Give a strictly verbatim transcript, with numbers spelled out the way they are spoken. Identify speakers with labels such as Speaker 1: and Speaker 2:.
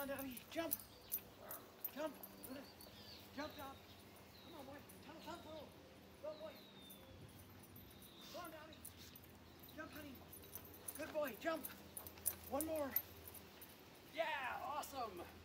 Speaker 1: on, Downy. Jump. Jump. Jump, Downy. Come on, boy. Jump, jump, go. Go, boy. Go on, Downy. Jump, honey. Good boy. Jump. One more. Yeah, awesome.